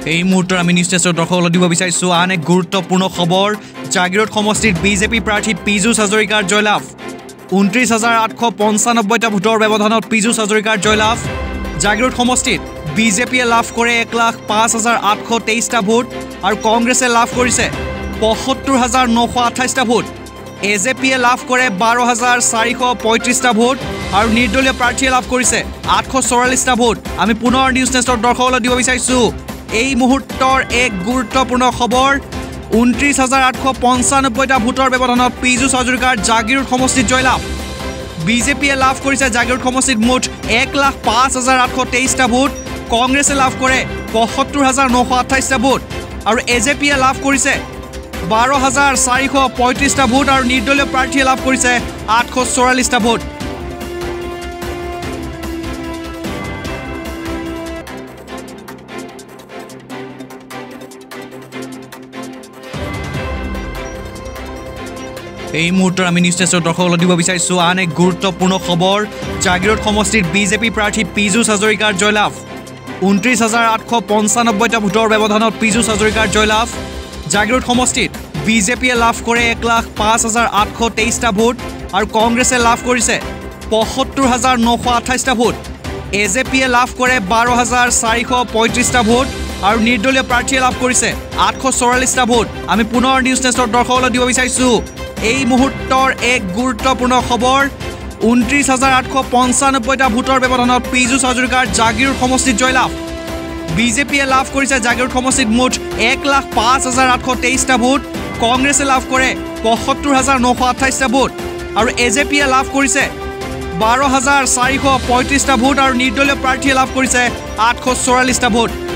এই মুহূৰ্তত আমি নিউজ টেষ্টৰ দৰ্শকলৈ দিব বিচাৰিছোঁ আন এক গুৰুত্বপূৰ্ণ খবৰ। জাগিৰোড সমষ্টিত বিজেপি প্ৰাৰ্থী পীযুষ হাজৰিকাৰ জয়লাভ। ২৯,৮৯৫টা ভোটৰ ব্যৱধানত পীযুষ হাজৰিকাৰ জয়লাভ। জাগিৰোড সমষ্টিত বিজেপিয়ে লাভ কৰে ১,০৫,৮২৩টা ভোট আৰু কংগ্ৰেছে লাভ কৰিছে ৭৫,৯২৮টা ভোট। এজেপিয়ে লাভ কৰে ১২,৪৩৫টা ভোট আৰু নিৰ্দলীয় প্ৰাৰ্থীয়ে লাভ কৰিছে ৮৪৪টা ভোট। আমি পুনৰ নিউজ টেষ্টৰ দৰ্শকলৈ দিব বিচাৰিছোঁ এই মুহূৰ্তৰ এক গুৰুত্বপূৰ্ণ খবৰ। ২৯,৮৯৫টা ভোটৰ ব্যৱধানত পীযুষ হাজৰিকাৰ জাগিৰোড সমষ্টিত জয়লাভ। বিজেপিয়ে লাভ কৰিছে জাগিৰোড সমষ্টিত মুঠ ১,০৫,৮২৩টা ভোট, কংগ্ৰেছে লাভ কৰে ৭৫,৯২৮টা ভোট আৰু এজেপিয়ে লাভ কৰিছে ১২,৪৩৫টা ভোট আৰু নিৰ্দলীয় প্ৰাৰ্থীয়ে লাভ কৰিছে ৮৪৪টা ভোট। এই মুহূৰ্তত আমি নিউজ টেষ্টৰ দৰ্শকলৈ দিব বিচাৰিছোঁ আন এক গুৰুত্বপূৰ্ণ খবৰ। জাগিৰোড সমষ্টিত বিজেপি প্ৰাৰ্থী পীযুষ হাজৰিকাৰ জয়লাভ। ২৯,৮৯৫টা ভোটৰ ব্যৱধানত পীযুষ হাজৰিকাৰ জয়লাভ। জাগিৰোড সমষ্টিত বিজেপিয়ে লাভ কৰে ১,০৫,৮২৩টা ভোট আৰু কংগ্ৰেছে লাভ কৰিছে ৭৫,৯২৮টা ভোট। এজেপিয়ে লাভ কৰে ১২,৪৩৫টা ভোট আৰু নিৰ্দলীয় প্ৰাৰ্থীয়ে লাভ কৰিছে ৮৪৪টা ভোট। আমি পুনৰ নিউজ টেষ্টৰ দৰ্শকলৈ দিব বিচাৰিছোঁ এই মুহূৰ্তৰ এক গুৰুত্বপূৰ্ণ খবৰ। ২৯,৮৯৫টা ভোটৰ ব্যৱধানত পীযুষ হাজৰিকাৰ জাগিৰোড সমষ্টিত জয়লাভ। বিজেপিয়ে লাভ কৰিছে জাগিৰোড সমষ্টিত মুঠ ১,০৫,৮২৩টা ভোট, কংগ্ৰেছে লাভ কৰে ৭৫,৯২৮টা ভোট আৰু এজেপিয়ে লাভ কৰিছে ১২,৪৩৫টা ভোট আৰু নিৰ্দলীয় প্ৰাৰ্থীয়ে লাভ কৰিছে ৮৪৪টা ভোট।